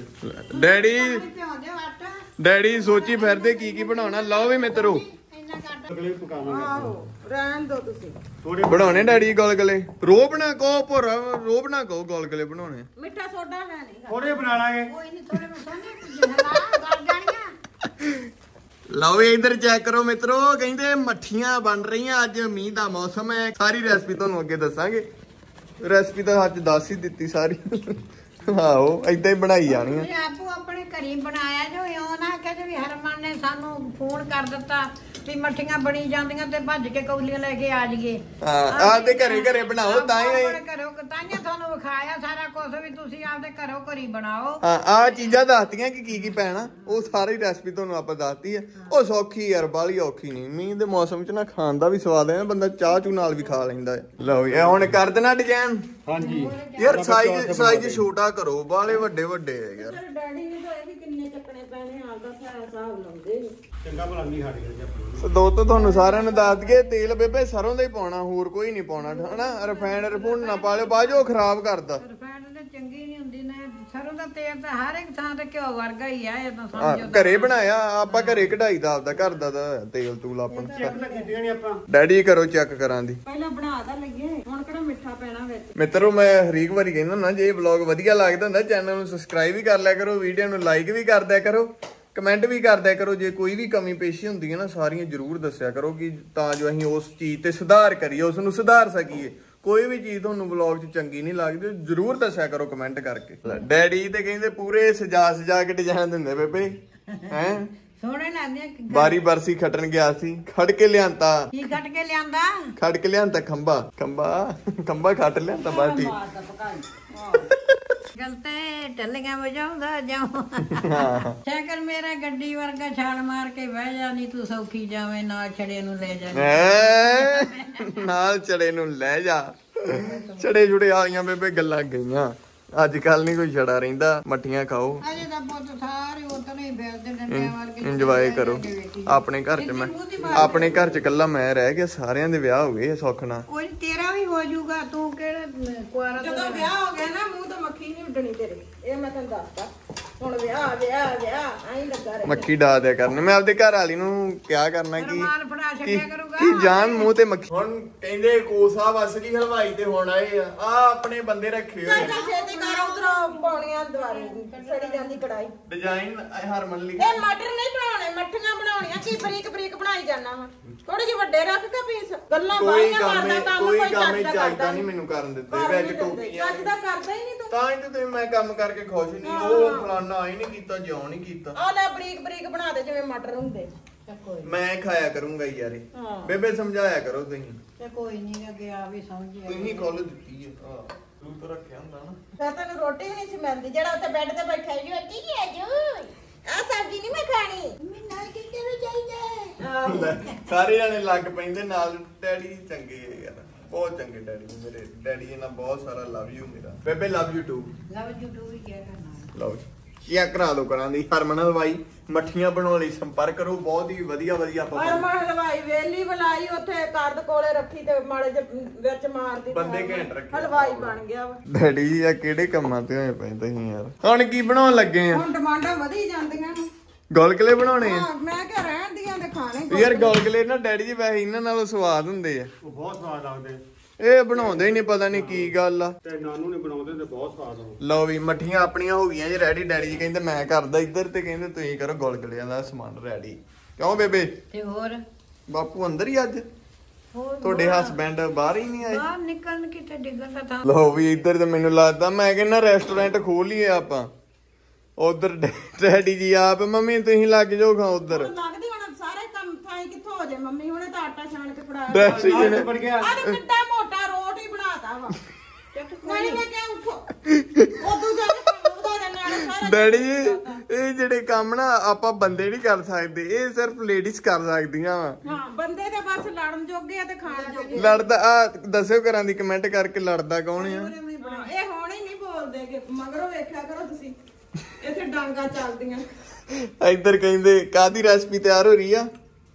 ਡੈਡੀ ਸੋਚੀ ਫਿਰਦੇ ਕੀ ਬਣਾਉਣਾ। ਲਓ ਵੀ ਮਿੱਤਰੋ ਗੁਲਗੁਲੇ ਪਕਾਵਾਂਗੇ। ਰਹਿਣ ਦੋ ਤੁਸੀਂ ਥੋੜੇ ਬਣਾਉਣੇ ਡੈਡੀ ਗੋਲਗਲੇ। ਰੋਬ ਨਾ ਕਹੋ ਭੋਰਾ, ਰੋਬ ਨਾ ਕਹੋ ਗੋਲਗਲੇ ਬਣਾਉਣੇ। ਮਿੱਠਾ ਸੋਡਾ ਹੈ ਨਹੀਂ ਥੋੜੇ ਬਣਾ ਲਾਂਗੇ। ਕੋਈ ਨਹੀਂ ਥੋੜੇ ਮਸਾਲੇ ਕੁਝ ਗਲ ਜਾਣੀਆਂ। ਲਓ ਵੀ ਇੱਧਰ ਚੈੱਕ ਕਰੋ ਮਿੱਤਰੋ। ਕਹਿੰਦੇ ਮੱਠੀਆਂ ਬਣ ਰਹੀਆਂ। ਅੱਜ ਮੀਂਹ ਦਾ ਮੌਸਮ ਹੈ। ਸਾਰੀ ਰੈਸਪੀ ਤੁਹਾਨੂੰ ਅੱਗੇ ਦੱਸਾਂਗੇ। ਰੈਸਪੀ ਤਾਂ ਅੱਜ ਦੱਸ ਹੀ ਦਿੱਤੀ ਸਾਰੀ। ਆਹੋ ਏਦਾਂ ਹੀ ਬਣਾਈ ਜਾਣੀ ਆ। ਆਪੋ ਆਪਣੇ ਘਰੀ ਬਣਾਇਆ ਜੋ ਇਉਂ ਨਾ ਕਹੇ ਵੀ ਹਰਮਨ ਨੇ ਸਾਨੂੰ ਫੋਨ ਕਰ ਦਿੱਤਾ ਵੀ ਮੱਠੀਆਂ ਬਣੀ ਜਾਂਦੀਆਂ ਤੇ ਭੱਜ ਕੇ ਕੌਲੀਆਂ ਲੈ ਕੇ ਆ ਜਾਈਏ। ਆਪਦੇ ਘਰੇ ਘਰੇ ਬਣਾਓ ਤਾਂ ਹੀ ਘਰੋਂ ਤਾਂਹੀਓ ਤੁਹਾਨੂੰ ਵਿਖਾਇਆ ਸਾਰਾ ਕੁਝ ਵੀ ਤੁਸੀਂ ਆਪਦੇ ਘਰੋਂ ਘਰੀ ਬਣਾਓ। ਹਾਂ ਆਹ ਚੀਜ਼ਾਂ ਦੱਸਤੀਆਂ ਕਿ ਕੀ ਪੈਣਾ। ਉਹ ਸਾਰੀ ਰੈਸਪੀ ਤੁਹਾਨੂੰ ਆਪਾਂ ਦੱਸਤੀ ਆ। ਉਹ ਸੌਖੀ ਯਾਰ, ਬਾਲੀ ਔਖੀ ਨਹੀਂ। ਮੀਂਹ ਦੇ ਮੌਸਮ 'ਚ ਨਾ ਖਾਣ ਦਾ ਵੀ ਸਵਾਦ ਹੈ। ਬੰਦਾ ਚਾਹ ਚੂ ਨਾਲ ਵੀ ਖਾ ਲੈਂਦਾ ਹੈ। ਲਓ ਇਹ ਹੁਣ ਕਰ ਦੇਣਾ ਡਿਜ਼ਾਈਨ। ਹਾਂਜੀ ਯਾਰ ਸਾਈਜ਼ ਛੋਟਾ ਕਰੋ, ਬਾਲੇ ਵੱਡੇ ਵੱਡੇ ਹੈ ਯਾਰ। ਡੈਡੀ ਨੇ ਤਾਂ ਇਹ ਵੀ ਕਿੰਨੇ ਚੱਕਣੇ ਪੈਣੇ ਆਪਦਾ ਹਿਸਾਬ ਲਾਉਂਦੇ ਨੇ। ਚੰਗਾ ਭਲਾ ਨਹੀਂ ਹਟ ਗਿਆ ਜੀ। ਸੋ ਦੋਸਤੋ ਤੁਹਾਨੂੰ ਸਾਰਿਆਂ ਨੂੰ ਦੱਸ ਦਈਏ ਤੇਲ ਬੇਬੇ ਸਰੋਂ ਦਾ ਹੀ ਪਾਉਣਾ, ਹੋਰ ਕੋਈ ਨਹੀਂ ਪਾਉਣਾ ਹਨਾ। ਰਿਫਾਈਨਡ ਰਿਫੂਨ ਨਾ ਪਾ ਲਿਓ, ਬਾਜੋ ਖਰਾਬ ਕਰਦਾ। ਰਿਫਾਈਨਡ ਤੇ ਚੰਗੀ ਨਹੀਂ ਹੁੰਦੀ ਨਾ। ਸਰੋਂ ਦਾ ਤੇਲ ਤਾਂ ਹਰ ਇੱਕ ਥਾਂ ਤੇ ਘਿਓ ਵਰਗਾ ਹੀ ਆ। ਇਹ ਤਾਂ ਸਮਝੋ ਘਰੇ ਬਣਾਇਆ ਆਪਾਂ, ਘਰੇ ਕਢਾਈ ਦਾ ਆਪਦਾ ਘਰ ਦਾ ਤੇਲ ਤੂਲ ਆਪਣਾ। ਚੈੱਕ ਨਾ ਕੀਤੀਆਂ ਨਹੀਂ ਆਪਾਂ। ਡੈਡੀ ਕਰੋ ਚੈੱਕ ਕਰਾਂ ਦੀ। ਪਹਿਲਾਂ ਬਣਾ ਤਾਂ ਲਈਏ, ਹੁਣ ਕਿਹੜਾ ਮਿੱਠਾ ਪੈਣਾ ਵਿੱਚ। ਮਿੱਤਰੋ ਮੈਂ ਹਰੀਕ ਵਾਰੀ ਕਹਿੰਦਾ ਨਾ, ਜੇ ਇਹ ਵਲੌਗ ਵਧੀਆ ਲੱਗਦਾ ਹੁੰਦਾ ਚੈਨਲ ਨੂੰ ਸਬਸਕ੍ਰਾਈਬ ਵੀ ਕਰ ਲਿਆ ਕਰੋ, ਵੀਡੀਓ ਨੂੰ ਲਾਈਕ ਵੀ ਕਰ ਦਿਆ ਕਰੋ, ਕਮੈਂਟ ਵੀ ਕਰ ਦਿਆ ਕਰੋ। ਜੇ ਕੋਈ ਵੀ ਕਮੀ ਪੇਸ਼ੀ ਹੁੰਦੀ ਹੈ ਨਾ ਸਾਰੀਆਂ ਜ਼ਰੂਰ ਦੱਸਿਆ ਕਰੋ, ਕਿ ਤਾਂ ਜੋ ਅਸੀਂ ਉਸ ਚੀਜ਼ ਤੇ ਸੁਧਾਰ ਕਰੀਏ, ਉਸ ਨੂੰ ਸੁਧਾਰ ਸਕੀਏ। ਕੋਈ ਵੀ ਚੀਜ਼ ਤੁਹਾਨੂੰ ਵਲੌਗ 'ਚ ਚੰਗੀ ਨਹੀਂ ਲੱਗਦੀ ਜ਼ਰੂਰ ਦੱਸਿਆ ਕਰੋ ਕਮੈਂਟ ਕਰਕੇ। ਡੈਡੀ ਤੇ ਕਹਿੰਦੇ ਪੂਰੇ ਸਜਾ ਕੇ ਡਿਜ਼ਾਈਨ ਦਿੰਦੇ ਬੇਬੇ ਹੈ। ਸੋਹਣੇ ਲੱਗਦੇ। ਬਾਰੀ ਬਰਸੀ ਖੱਟਣ ਗਿਆ ਸੀ, ਖੜ ਕੇ ਲਿਆਂਤਾ। ਕੀ ਖੱਟ ਕੇ ਲਿਆਂਦਾ? ਖੜ ਕੇ ਲਿਆਂਤਾ ਖੰਭਾ ਖੱਟ ਲਿਆਂਤਾ ਬਸ ਠੀਕ। ਗਲਤੇ ਟੱਲੀਆਂ ਵਜਾਉਂਦਾ ਜਾਉ ਸ਼ੇਖਰ ਮੇਰਾ ਗੱਡੀ ਵਰਗਾ ਛਾਲ ਮਾਰ ਕੇ ਬਹਿ ਜਾ, ਨਹੀਂ ਤੂੰ ਸੌਖੀ ਜਾਵੇਂ ਨਾਲ ਛੜੇ ਨੂੰ ਲੈ ਜਾ। ਨਾਲ ਛੜੇ ਨੂੰ ਲੈ ਜਾ। ਛੜੇ ਛੁੜੇ ਆਈਆਂ ਬੇਬੇ ਗੱਲਾਂ ਗਈਆਂ। ਅੱਜ ਕੱਲ ਨਹੀਂ ਕੋਈ ਛੜਾ ਰਹਿੰਦਾ। ਮੱਠੀਆਂ ਖਾਓ, ਅਜੇ ਤਾਂ ਪੁੱਤ ਸਾਰੇ ਉਤਨੇ ਹੀ ਫਿਰਦੇ ਡੰਡਿਆਂ ਵਰਗੇ। ਇੰਜੋਏ ਕਰੋ। ਆਪਣੇ ਘਰ 'ਚ ਆਪਣੇ ਘਰ 'ਚ ਇਕੱਲਾ ਮੈਂ ਰਹਿ ਗਿਆ, ਸਾਰਿਆਂ ਦੇ ਵਿਆਹ ਹੋ ਗਏ ਸੁੱਖ ਨਾਲ। ਕੋਈ ਤੇਰਾ ਵੀ ਹੋ ਜਾਊਗਾ। ਤੂੰ ਕਿਹੜਾ ਕੁਆਰਾ? ਜਦੋਂ ਵਿਆਹ ਹੋ ਗਿਆ ਨਾ ਮੂੰਹ ਤੋਂ ਮੱਖੀ ਨਹੀਂ ਉੱਡਣੀ ਤੇਰੇ। ਇਹ ਮੈਂ ਤੈਨੂੰ ਦੱਸਦਾ। ਹੁਣ ਵਿਆਹ ਐਂ ਲੱਗਾ ਰਹੇ ਮੱਖੀ ਡਾ ਦਿਆ ਕਰਨੀ। ਮੈਂ ਆਪਦੇ ਘਰ ਵਾਲੀ ਨੂੰ ਕਿਹਾ ਕਰਨਾ ਰਮਾਨ ਫੜਾ ਛੱਡਿਆ ਕਰੂਗਾ ਕਿ ਜਾਨ ਮੂੰਹ ਤੇ ਮੱਖੀ। ਹੁਣ ਕਹਿੰਦੇ ਕੋਸਾ ਵਸ ਗਈ ਹਲਵਾਈ ਤੇ ਹੁਣ ਆਏ ਆ ਆਪਣੇ ਬੰਦੇ ਰੱਖੇ ਹੋਏ। ਛੇਤੀ ਕਰ ਉਧਰੋਂ ਪਾਉਣੀਆਂ ਦੁਆਰੇ ਸੜੀ ਜਾਂਦੀ ਕੜਾਈ। ਡਿਜ਼ਾਈਨ ਹਰਮਨ ਲਈ ਇਹ ਮਟਰ ਨਹੀਂ ਬਣਾਉਣੇ, ਮੱਠੀਆਂ ਬਣਾਉਣੀਆਂ। ਕੀ ਬਰੀਕ ਬਰੀਕ ਬਣਾਈ ਜਾਣਾ ਵਾ। ਥੋੜੇ ਜਿਹੇ ਵੱਡੇ ਰੱਖ ਕੇ ਪੀਸ। ਗੱਲਾਂ ਬਾਹਲੀਆਂ ਕਰਦਾ ਕੰਮ ਕੋਈ ਚਾਹੀਦਾ ਨਹੀਂ ਮੈਨੂੰ ਕਰਨ ਦਿੱਤੇ ਵਿੱਚ ਟੋਪੀਆਂ। ਅੱਜ ਦਾ ਕਰਦਾ ਹੀ ਨਹੀਂ ਤੂੰ। ਤਾਂ ਹੀ ਤੇ ਮੈਂ ਕੰਮ ਕਰਕੇ ਖੁਸ਼ ਨਹੀਂ। ਉਹ ਫਲਾਨਾ ਆਈ ਨਹੀਂ ਕੀਤਾ, ਜਿਉਂ ਨਹੀਂ ਕੀਤਾ। ਆ ਲੈ ਬਰੀਕ ਬਰੀਕ ਬਣਾ ਦੇ ਜਿਵੇਂ ਮਟਰ ਹੁੰਦੇ। ਮੈਂ ਖਾਇਆ ਕਰੂੰਗਾ ਯਾਰੇ। ਬੇਬੇ ਸਮਝਾਇਆ ਕਰੋ ਤੁਸੀਂ। ਤੇ ਕੋਈ ਨਹੀਂ ਗਿਆ ਵੀ ਸਮਝਿਆ। ਤੁਸੀਂ ਖੋਲ ਦਿੱਤੀ ਹੈ। ਤੂੰ ਤਾਂ ਰੱਖਿਆ ਹੁੰਦਾ ਨਾ। ਤਾਂ ਤੈਨੂੰ ਰੋਟੀ ਵੀ ਨਹੀਂ ਸੀ ਮਿਲਦੀ। ਜਿਹੜਾ ਉੱਥੇ ਬੈੱਡ ਤੇ ਬੈਠਾ ਜੀ ਕੀ ਹੈ ਜੂ ਆ ਸਬਜ਼ੀ ਨਹੀਂ ਮੈਂ ਖਾਣੀ। ਮੈਨੂੰ ਕੀ ਕਿਵੇਂ ਚਾਹੀਦਾ? ਸਾਰੇ ਜਾਣੇ ਲੱਗ ਪੈਂਦੇ ਨਾਲ। ਡੈਡੀ ਚੰਗੇ ਯਾਰ, ਬਹੁਤ ਚੰਗੇ ਡੈਡੀ ਮੇਰੇ। ਡੈਡੀ ਇਹਨਾਂ ਬਹੁਤ ਸਾਰਾ ਲਵ ਯੂ ਮੇਰਾ। ਬੇਬੇ love you too. Love you too ਵੀ ਕਿਹਾ ਕਰਨਾ। ਲਓ ਚੈੱਕ ਕਰਾ ਦੋ ਕਰਾਂ ਦੀ। ਹਰਮਨ ਹਲਵਾਈ ਮੱਠੀਆਂ ਬਣਾਉਣ ਲਈ ਸੰਪਰਕ ਕਰੋ। ਬਹੁਤ ਹੀ ਵਧੀਆ ਹਰਮਨ ਹਲਵਾਈ ਵੇਲੀ ਬੁਲਾਈ ਉੱਥੇ ਕਰਦ ਕੋਲੇ ਰੱਖੀ ਤੇ ਮਾੜੇ ਜਿਹੇ ਵਿੱਚ ਮਾਰਦੀ। ਬੰਦੇ ਘੈਂਟ ਰੱਖੇ। ਹਲਵਾਈ ਬਣ ਗਿਆ ਵਾ। ਡੈਡੀ ਆ ਕਿਹੜੇ ਕੰਮਾਂ ਤੇ ਹੋਏ ਪਏ ਤੁਸੀਂ ਯਾਰ। ਹੁਣ ਕੀ ਬਣਾਉਣ ਲੱਗੇ ਆ? ਹੁਣ ਡਿਮਾਂਡਾਂ ਵਧੀ ਜਾਂਦੀਆਂ ਨੇ। ਗੋਲਗਲੇ ਬਣਾਉਣੇ ਆ। ਮੈਂ ਕਿਹਾ ਰਹਿਣ ਦੀਆਂ ਤੇ ਖਾਣੇ। ਯਾਰ ਗੋਲਗਲੇ ਨਾ ਡੈਡੀ ਜੀ ਵੈਸੇ ਇਹਨਾਂ ਨਾਲੋਂ ਸਵਾਦ ਹੁੰਦੇ ਆ। ਉਹ ਬਹੁਤ ਸਵਾਦ ਲੱਗਦੇ। ਇਹ ਬਣਾਉਂਦੇ ਹੀ ਨਹੀਂ, ਪਤਾ ਨਹੀਂ ਕੀ ਗੱਲ ਆ। ਤੇ ਨਾਨੂ ਨੇ ਬਣਾਉਂਦੇ ਤੇ ਬਹੁਤ ਸਵਾਦ ਆ। ਲਓ ਵੀ ਮੱਠੀਆਂ ਆਪਣੀਆਂ ਹੋ ਗਈਆਂ ਜੀ ਰੈਡੀ। ਡੈਡੀ ਜੀ ਕਹਿੰਦੇ ਮੈਂ ਕਰਦਾ ਇੱਧਰ, ਤੇ ਕਹਿੰਦੇ ਤੁਸੀਂ ਕਰੋ ਗੋਲਗਲਿਆਂ ਦਾ ਸਮਾਨ ਰੈਡੀ। ਕਿਉਂ ਬੇਬੇ? ਤੇ ਹੋਰ ਬਾਪੂ ਅੰਦਰ ਹੀ ਅੱਜ? ਤੁਹਾਡੇ ਹਸਬੈਂਡ ਬਾਹਰ ਹੀ ਨਹੀਂ ਆਏ? ਬਾਹਰ ਨਿਕਲਣ ਕਿਤੇ ਡਿੱਗਣ ਦਾ ਥਾਂ। ਲੋ ਵੀ ਇੱਧਰ ਤੇ ਮੈਨੂੰ ਲੱਗਦਾ ਮੈਂ ਕਹਿੰਦਾ ਰੈਸਟੋਰੈਂਟ ਖੋਲ ਲਈਏ ਆਪਾਂ। ਉਧਰ ਡੈਡੀ ਜੀ ਆਪ ਮੰਮੀ ਤੁਸੀਂ ਲੱਗ ਜਾਓ ਖਾਂ ਉਧਰ। ਲੱਗਦੀ ਹੁਣ ਸਾਰੇ ਕੰਮ ਥਾਈ ਕਿੱਥੋਂ ਹੋ ਜੇ ਮੰਮੀ ਹੁਣੇ ਤਾਂ ਆਟਾ ਛਾਣ ਕੇ ਫੜਾਇਆ। ਡੈਡੀ ਜੀ ਨੇ ਆਹ ਕਿੱਡਾ ਮੋਟਾ ਰੋਟ ਹੀ ਬਣਾਤਾ ਵਾ। ਨਾਲੇ ਮੈਂ ਕਿਹਾ ਉੱਠੋ ਉਹ ਦੂਜਾ ਉਹਦਾ ਨਾਲ ਸਾਰਾ। ਡੈਡੀ ਜੀ ਇਹ ਜਿਹੜੇ ਕੰਮ ਨਾ ਆਪਾਂ ਬੰਦੇ ਨਹੀਂ ਕਰ ਸਕਦੇ, ਇਹ ਸਿਰਫ ਲੇਡੀਜ਼ ਕਰ ਸਕਦੀਆਂ ਵਾ। ਹਾਂ ਬੰਦੇ ਤਾਂ ਬਸ ਲੜਨ ਜੋਗੇ ਆ ਤੇ ਖਾਣ ਜੋਗੇ। ਲੜਦਾ ਆ ਦੱਸਿਓ ਘਰਾਂ ਦੀ ਕਮੈਂਟ ਕਰਕੇ ਲੜਦਾ ਕੌਣ ਆ? ਇਹ ਹੁਣ ਹੀ ਨਹੀਂ ਬੋਲਦੇ ਕਿ ਮਗਰੋਂ ਵੇਖਿਆ ਕਰੋ ਤੁਸੀਂ ਇੱਥੇ ਡਾਂਗਾ ਚੱਲਦੀਆਂ। ਇੱਧਰ ਕਹਿੰਦੇ ਕਾਦੀ ਰੈਸਪੀ ਤਿਆਰ ਹੋ ਰਹੀ ਆ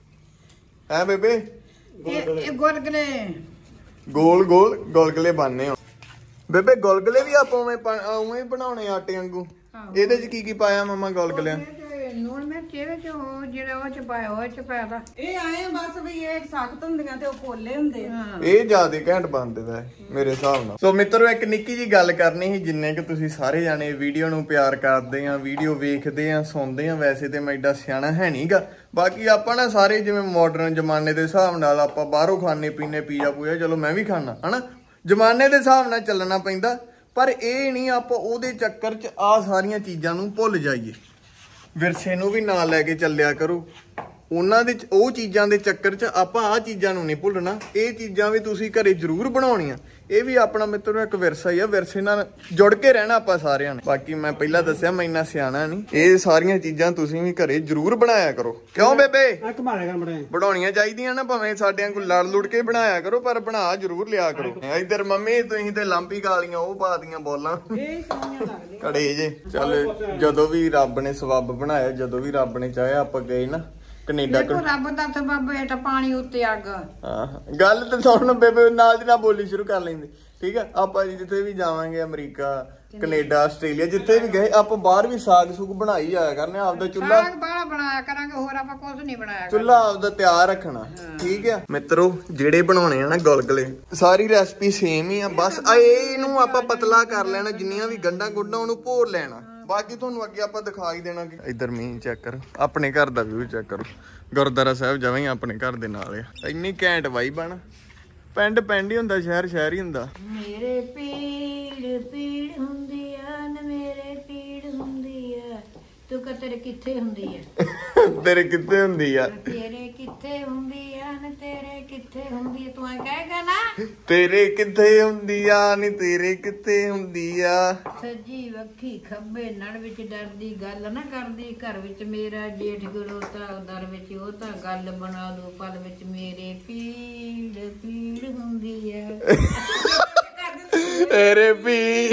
ਹੈ ਬੇਬੇ? ਇਹ ਗੁਲਗੁਲੇ ਗੋਲ ਗੋਲ ਗੁਲਗੁਲੇ ਬਣਨੇ ਆ ਬੇਬੇ। ਗੁਲਗੁਲੇ ਵੀ ਆਪਾਂ ਉਵੇਂ ਬਣਾਉਣੇ ਆਟੇ ਵਾਂਗੂ। ਇਹਦੇ ਚ ਕੀ ਪਾਇਆ ਮਮਾ ਗੁਲਗੁਲਿਆਂ? ਨੂਣ ਮਿਰਚ ਇਹਦੇ ਚ ਉਹ ਜਿਹੜਾ ਉਹ ਚ ਪਾਇਆ ਉਹ ਚ ਪਾਇਆ। ਇਹ ਆਏ ਬਸ ਵੀ ਇਹ ਸਖਤ ਹੁੰਦੀਆਂ ਤੇ ਉਹ ਪੋਲੇ ਹੁੰਦੇ ਆ। ਇਹ ਜਿਆਦਾ ਘੈਂਟ ਬਣਦੇ ਦਾ ਮੇਰੇ ਹਿਸਾਬ ਨਾਲ। ਸੋ ਮਿੱਤਰੋ ਇੱਕ ਨਿੱਕੀ ਜੀ ਗੱਲ ਕਰਨੀ ਸੀ। ਜਿੰਨੇ ਕਿ ਤੁਸੀਂ ਸਾਰੇ ਜਾਣੇ ਵੀਡੀਓ ਨੂੰ ਪਿਆਰ ਕਰਦੇ ਆ, ਵੀਡੀਓ ਵੇਖਦੇ ਆ, ਸੁਣਦੇ ਆ, ਵੈਸੇ ਤੇ ਮੈਂ ਏਡਾ ਸਿਆਣਾ ਹੈ ਨਹੀਂਗਾ। ਬਾਕੀ ਆਪਾਂ ਨਾ ਸਾਰੇ ਜਿਵੇਂ ਮਾਡਰਨ ਜ਼ਮਾਨੇ ਦੇ ਹਿਸਾਬ ਨਾਲ ਆਪਾਂ ਬਾਹਰੋਂ ਖਾਣੇ ਪੀਣੇ ਪੀਜ਼ਾ ਪੂਜਾ, ਚਲੋ ਮੈਂ ਵੀ ਖਾਣਾ ਹਨਾ, ਜ਼ਮਾਨੇ ਦੇ ਹਿਸਾਬ ਨਾਲ ਚੱਲਣਾ ਪੈਂਦਾ। ਪਰ ਇਹ ਨਹੀਂ ਆਪਾਂ ਉਹਦੇ ਚੱਕਰ 'ਚ ਆ ਸਾਰੀਆਂ ਚੀਜ਼ਾਂ ਨੂੰ ਭੁੱਲ ਜਾਈਏ। ਵਿਰਸੇ ਨੂੰ ਵੀ ਨਾਲ ਲੈ ਕੇ ਚੱਲਿਆ ਕਰੋ। ਉਹਨਾਂ ਦੇ ਉਹ ਚੀਜ਼ਾਂ ਦੇ ਚੱਕਰ 'ਚ ਆਪਾਂ ਆਹ ਚੀਜ਼ਾਂ ਨੂੰ ਨਹੀਂ ਭੁੱਲਣਾ। ਇਹ ਚੀਜ਼ਾਂ ਵੀ ਤੁਸੀਂ ਘਰੇ ਜ਼ਰੂਰ ਬਣਾਉਣੀਆਂ। ਇਹ ਵੀ ਆਪਣਾ ਮਿੱਤਰੋ ਇੱਕ ਵਿਰਸਾ ਹੀ ਆ। ਵਿਰਸੇ ਨਾਲ ਜੁੜ ਕੇ ਰਹਿਣਾ ਆਪਾਂ ਸਾਰਿਆਂ ਨੇ। ਬਾਕੀ ਮੈਂ ਪਹਿਲਾਂ ਦੱਸਿਆ ਮੈਂ ਇੰਨਾ ਸਿਆਣਾ ਨਹੀਂ। ਇਹ ਸਾਰੀਆਂ ਚੀਜ਼ਾਂ ਤੁਸੀਂ ਵੀ ਘਰੇ ਜ਼ਰੂਰ ਬਣਾਇਆ ਕਰੋ। ਕਿਉਂ ਬੇਬੇ? ਬਣਾਉਣੀਆਂ ਚਾਹੀਦੀਆਂ ਨਾ, ਭਾਵੇਂ ਸਾਡਿਆਂ ਕੋਲ ਲੜ ਲੁੜ ਕੇ ਬਣਾਇਆ ਕਰੋ, ਪਰ ਬਣਾ ਜ਼ਰੂਰ ਲਿਆ ਕਰੋ। ਇੱਧਰ ਮੰਮੀ ਤੁਸੀਂ ਤੇ ਲਾਂਪੀ ਗਾਲੀਆਂ ਉਹ ਪਾਦੀਆਂ ਬੋਲਾਂ ਘੜੇ ਜੇ। ਚੱਲ ਜਦੋਂ ਵੀ ਰੱਬ ਨੇ ਸਬੱਬ ਬਣਾਇਆ, ਜਦੋਂ ਵੀ ਰੱਬ ਨੇ ਚਾਹਿਆ ਆਪਾਂ ਗਏ ਨਾ ਕੈਨੇਡਾ। ਦੇਖੋ ਰੱਬ ਦਾ ਸਬੱਬ ਹੇਠ ਪਾਣੀ ਉੱਤੇ ਅੱਗ। ਹਾਂ ਗੱਲ ਤੇ ਸੁਣ ਬੇਬੇ, ਨਾਲ ਦੀ ਨਾਲ ਬੋਲੀ ਸ਼ੁਰੂ ਕਰ ਲੈਂਦੇ। ਠੀਕ ਆ, ਆਪਾਂ ਜਿੱਥੇ ਵੀ ਜਾਵਾਂਗੇ ਅਮਰੀਕਾ, ਕੈਨੇਡਾ, ਆਸਟ੍ਰੇਲੀਆ, ਜਿੱਥੇ ਵੀ ਗਏ ਆਪਾਂ ਬਾਹਰ ਵੀ ਸਾਗ ਸੁਗ ਬਣਾਈ ਆਇਆ ਕਰਨੇ। ਆਪਦਾ ਚੁੱਲ੍ਹਾ ਸਾਗ ਬਾਹਲਾ ਬਣਾਇਆ ਕਰਾਂਗੇ, ਹੋਰ ਆਪਾਂ ਕੁਝ ਨਹੀਂ ਬਣਾਇਆ। ਚੁੱਲ੍ਹਾ ਆਪਦਾ ਤਿਆਰ ਰੱਖਣਾ। ਠੀਕ ਆ ਮਿੱਤਰੋ, ਜਿਹੜੇ ਬਣਾਉਣੇ ਆ ਨਾ ਗੁਲਗੁਲੇ, ਸਾਰੀ ਰੈਸਪੀ ਸੇਮ ਹੀ ਆ। ਬਸ ਇਹਨੂੰ ਆਪਾਂ ਪਤਲਾ ਕਰ ਲੈਣਾ, ਜਿੰਨੀਆਂ ਵੀ ਗੰਢਾਂ ਗੁੰਢਾਂ ਉਹਨੂੰ ਭੋਰ ਲੈਣਾ। ਬਾਕੀ ਤੁਹਾਨੂੰ ਅੱਗੇ ਆਪਾਂ ਦਿਖਾ ਹੀ ਦੇਣਾ। ਇੱਧਰ ਮੀਂਹ ਚੈੱਕ ਕਰੋ, ਆਪਣੇ ਘਰ ਦਾ ਵਿਊ ਚੈੱਕ ਕਰੋ। ਗੁਰਦੁਆਰਾ ਸਾਹਿਬ ਜਮਾਂ ਹੀ ਆਪਣੇ ਘਰ ਦੇ ਨਾਲ ਆ। ਇੰਨੀ ਘੈਂਟ ਵਾਈਬ ਆ ਨਾ। ਪਿੰਡ ਪਿੰਡ ਹੀ ਹੁੰਦਾ, ਸ਼ਹਿਰ ਸ਼ਹਿਰ ਹੀ ਹੁੰਦਾ। ਮੇਰੇ ਪੀੜ ਪੀੜ ਹੁੰਦੀ ਆ ਨਾ, ਮੇਰੇ ਪੀੜ ਹੁੰਦੀ ਆ। ਤੂੰ ਕਹ ਤੇਰੇ ਕਿੱਥੇ ਹੁੰਦੀ ਆ? ਤੇਰੇ ਕਿੱਥੇ ਹੁੰਦੀ ਆ? ਤੇਰੇ ਕਿੱਥੇ ਹੁੰਦੀ ਆ ਨਾ, ਤੇਰੇ ਕਿੱਥੇ ਹੁੰਦੀ ਆ? ਤੂੰ ਐ ਕਹੇਗਾ ਨਾ, ਤੇਰੇ ਕਿੱਥੇ ਹੁੰਦੀ ਆ ਨੀ, ਤੇਰੇ ਕਿੱਥੇ ਹੁੰਦੀ ਆ? ਸੱਜੀ ਵੱਖੀ ਖੱਬੇ ਨੜ ਵਿੱਚ ਡਰਦੀ ਗੱਲ ਨਾ ਕਰਦੀ। ਘਰ ਵਿੱਚ ਮੇਰਾ ਜੇਠ ਗਲੋਤਾ, ਦਰ ਵਿੱਚ ਉਹ ਤਾਂ ਗੱਲ ਬਣਾ ਦੋ ਪਲ ਵਿੱਚ। ਮੇਰੇ ਪੀੜ ਪੀੜ ਹੁੰਦੀ ਆ। ਤੇਰੇ ਪੀੜ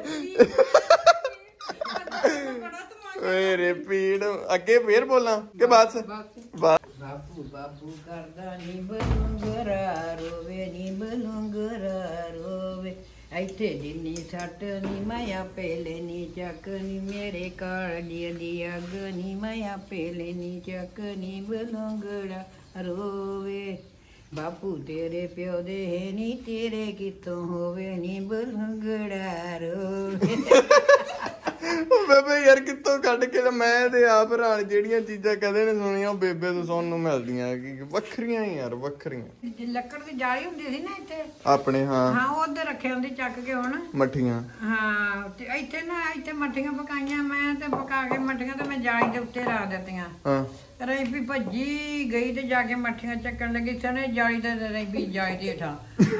ਮੇਰੇ ਪੀੜ। ਅੱਗੇ ਫੇਰ ਬੋਲਾਂ ਕਿ ਬਸ? ਬਾਪੂ ਬਾਪੂ ਕਰਦਾ ਨੀ ਬਲੂੰਗਰਾ ਰੋਵੇ, ਨੀ ਬਲੂੰਗਰਾ ਰੋਵੇ। ਇੱਥੇ ਜਿੰਨੀ ਸੱਟ ਨੀ ਮਾਇਆ ਪਹਿਲੇ ਨੀ ਚੱਕ ਨੀ, ਮੇਰੇ ਕਾਲਜੀਆਂ ਦੀ ਅੱਗ ਨੀ ਮਾਇਆ ਪਹਿਲੇ ਨੀ ਚੱਕ ਨੀ, ਬਲੂੰਗੜਾ ਰੋਵੇ। ਬਾਪੂ ਤੇਰੇ ਪਿਓ ਦੇ ਹੈ ਨੀ, ਤੇਰੇ ਕਿੱਥੋਂ ਹੋਵੇ ਨੀ, ਬਲੂੰਗੜਾ ਰੋਵੇ। ਬੇਬੇ ਯਾਰ ਕਿੱਥੋਂ ਕੱਢ ਕੇ ਮੈਂ ਤੇ ਆਪ ਹੈਰਾਨ। ਜਿਹੜੀਆਂ ਚੀਜ਼ਾਂ ਕਦੇ ਨੀ ਸੁਣੀਆਂ ਉਹ ਬੇਬੇ ਤੋਂ ਸੁਣਨ ਨੂੰ ਮਿਲਦੀਆਂ। ਵੱਖਰੀਆਂ ਹੀ ਯਾਰ, ਵੱਖਰੀਆਂ। ਲੱਕੜ ਦੀ ਜਾਲੀ ਹੁੰਦੀ ਸੀ ਨਾ ਇੱਥੇ ਆਪਣੇ। ਹਾਂ ਉਹ ਉੱਧਰ ਰੱਖੇ ਹੁੰਦੀ ਚੱਕ ਕੇ ਹੁਣ ਮੱਠੀਆਂ। ਹਾਂ ਤੇ ਇੱਥੇ ਨਾ ਇੱਥੇ ਮੱਠੀਆਂ ਪਕਾਈਆਂ ਮੈਂ ਤੇ ਪਕਾ ਕੇ ਮੱਠੀਆਂ ਤੇ ਮੈਂ ਜਾਲੀ ਦੇ ਉੱਤੇ ਰੱਖ ਦਿੱਤੀਆਂ। ਰੈਂਪੀ ਭੱਜੀ ਗਈ ਤੇ ਜਾ ਕੇ ਮੱਠੀਆਂ ਚੱਕਣ ਲੱਗੀ ਸਨੇ ਜਾਲੀ ਤੇ ਰੈਂਪੀ ਜਾਲੀ ਦੇ ਹੇਠਾਂ।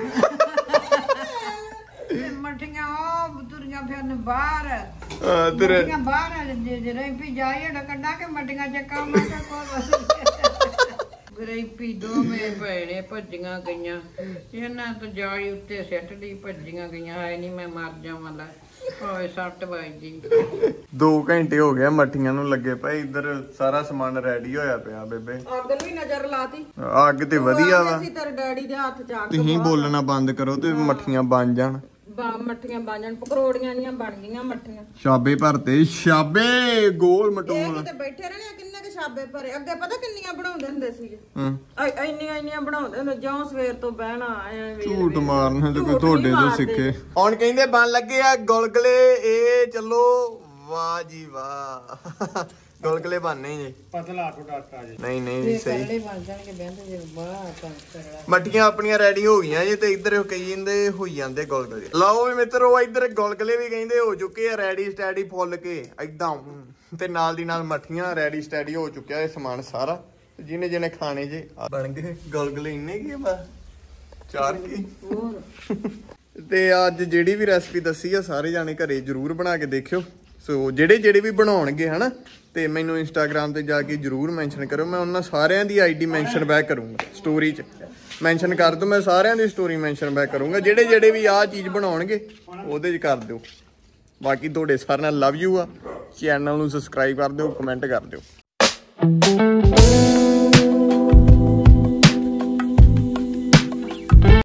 ਮੱਠੀਆਂ ਉਹ ਤੁਰੀਆਂ ਫਿਰਨ ਬਾਹਰ। ਮੱਠੀਆਂ ਬਾਹਰ ਆ ਜਾਂਦੇ ਰੈਂਪੀ ਜਾਈ ਹੇਠਾਂ ਕੱਢਾ ਕੇ ਮੱਠੀਆਂ ਚੱਕਾਂ। ਮੈਂ ਕਿਹਾ ਕੋਈ ਰੈਂਪੀ ਦੋਵੇਂ ਭੈਣੇ ਭੱਜੀਆਂ ਗਈਆਂ। ਇਹਨਾਂ ਤੋਂ ਜਾਲੀ ਉੱਤੇ ਸਿੱਟ ਦੀ ਭੱਜੀਆਂ ਗਈਆਂ। ਹਾਏ ਨਹੀਂ ਮੈਂ ਮਰ ਜਾਵਾਂ ਲੈ। ਓਏ 7 ਵਜੇ 2 ਘੰਟੇ ਹੋ ਗਏ ਮੱਠੀਆਂ ਨੂੰ ਲੱਗੇ ਪਏ। ਇੱਧਰ ਸਾਰਾ ਸਮਾਨ ਰੈਡੀ ਹੋਇਆ ਪਿਆ। ਬੇਬੇ ਅੱਗ ਨੂੰ ਵੀ ਨਜ਼ਰ ਲਾਤੀ। ਅੱਗ ਤੇ ਵਧੀਆ ਵਾ। ਤੇਰੇ ਡੈਡੀ ਦੇ ਹੱਥ ਚ ਅੱਗ। ਤੁਸੀਂ ਬੋਲਣਾ ਬੰਦ ਕਰੋ ਤੇ ਮੱਠੀਆਂ ਬਣ ਜਾਣ। ਮੱਠੀਆਂ ਬਣ ਜਾਣ, ਪਕੌੜੀਆਂ ਦੀਆਂ ਬਣ ਗਈਆਂ ਮੱਠੀਆਂ। ਛਾਬੇ ਭਰਤੇ, ਛਾਬੇ ਗੋਲ ਮਟੋਲ। ਇਹ ਕਿਤੇ ਬੈਠੇ ਰਹਿਣੇ ਕਿੰਨੇ ਕੇ ਛਾਬੇ ਭਰੇ। ਅੱਗੇ ਪਤਾ ਕਿੰਨੀਆਂ ਬਣਾਉਂਦੇ ਹੁੰਦੇ ਸੀ। ਇੰਨੀਆਂ ਬਣਾਉਂਦੇ ਹੁੰਦੇ ਜਿਉਂ ਸਵੇਰ ਤੋਂ ਬਹਿਣਾ। ਝੂਠ ਮਾਰਨਾ ਤੇ ਕੋਈ ਤੁਹਾਡੇ ਤੋਂ ਸਿੱਖੇ। ਹੁਣ ਕਹਿੰਦੇ ਬਣ ਲੱਗੇ ਆ ਗੁਲਗੁਲੇ। ਇਹ ਚੱਲੋ ਵਾਹ ਜੀ ਵਾਹ। ਗੁਲਗੁਲੇ ਬਣਨੇ ਜੀ ਪਤਲਾ ਥੋੜਾ ਆਟਾ ਜੀ। ਨਹੀਂ ਸਹੀ ਕਰਲੇ ਬਣ ਜਾਣਗੇ ਬਹਿੰਦੇ ਜੇ ਬਾਹਰ ਕਰਲਾ ਮੱਠੀਆਂ ਆਪਣੀਆਂ ਰੈਡੀ ਹੋ ਗਈਆਂ ਜੀ ਤੇ ਇੱਧਰ ਕਈ ਜਾਂਦੇ ਹੋਈ ਜਾਂਦੇ ਗੁਲਗੁਲੇ। ਲਓ ਵੀ ਮਿੱਤਰੋ ਇੱਧਰ ਗੁਲਗੁਲੇ ਵੀ ਕਹਿੰਦੇ ਹੋ ਚੁੱਕੇ ਆ ਰੈਡੀ ਸਟੈਡੀ ਫੁੱਲ ਕੇ ਏਦਾਂ ਤੇ ਨਾਲ ਦੀ ਨਾਲ ਮੱਠੀਆਂ ਰੈਡੀ ਸਟੈਡੀ ਹੋ ਚੁੱਕਿਆ ਇਹ ਸਮਾਨ ਸਾਰਾ। ਜਿਹਨੇ ਜਿਹਨੇ ਖਾਣੇ ਜੇ ਬਣ ਗਏ ਗੁਲਗੁਲੇ ਇੰਨੇ ਕੀ ਬਸ 4 ਕੀ। ਤੇ ਅੱਜ ਜਿਹੜੀ ਵੀ ਰੈਸਪੀ ਦੱਸੀ ਆ ਸਾਰੇ ਜਾਣੇ ਘਰੇ ਜਰੂਰ ਬਣਾ ਕੇ ਦੇਖਿਓ। ਸੋ ਜਿਹੜੇ ਵੀ ਬਣਾਉਣਗੇ ਹਨਾ ਤੇ ਮੈਨੂੰ ਇੰਸਟਾਗ੍ਰਾਮ ਤੇ ਜਾ ਕੇ ਜਰੂਰ ਮੈਂਸ਼ਨ ਕਰੋ। ਮੈਂ ਉਹਨਾਂ ਸਾਰਿਆਂ ਦੀ ਆਈਡੀ ਮੈਂਸ਼ਨ ਬੈਕ ਕਰੂੰਗਾ ਸਟੋਰੀ 'ਚ ਮੈਂਸ਼ਨ ਕਰ ਦੋ। ਮੈਂ ਸਾਰਿਆਂ ਦੀ ਸਟੋਰੀ ਮੈਂਸ਼ਨ ਬੈਕ ਕਰੂੰਗਾ ਜਿਹੜੇ ਵੀ ਆਹ ਚੀਜ਼ ਬਣਾਉਣਗੇ ਉਹਦੇ 'ਚ ਕਰ ਦਿਓ। ਬਾਕੀ ਤੁਹਾਡੇ ਸਾਰਿਆਂ ਨਾਲ ਲਵ ਯੂ ਆ। ਚੈਨਲ ਨੂੰ ਸਬਸਕ੍ਰਾਈਬ ਕਰ ਦਿਓ, ਕਮੈਂਟ ਕਰ ਦਿਓ।